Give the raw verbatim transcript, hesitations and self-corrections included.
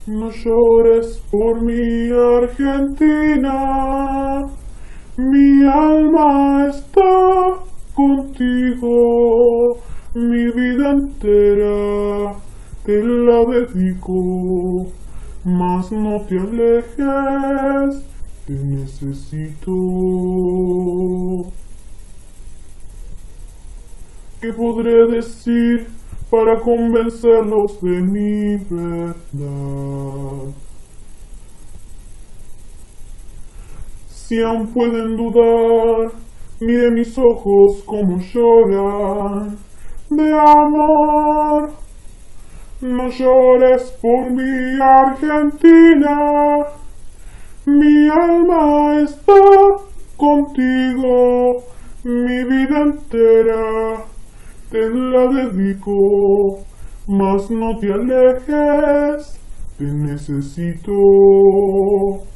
No llores por mi Argentina, mi alma está contigo, mi vida entera te la dedico, mas no te alejes, te necesito. ¿Qué podré decir para convencerlos de mi verdad? Si aún pueden dudar, mire mis ojos como lloran de amor. No llores por mi Argentina, mi alma está contigo, mi vida entera te la dedico, mas no te alejes, te necesito.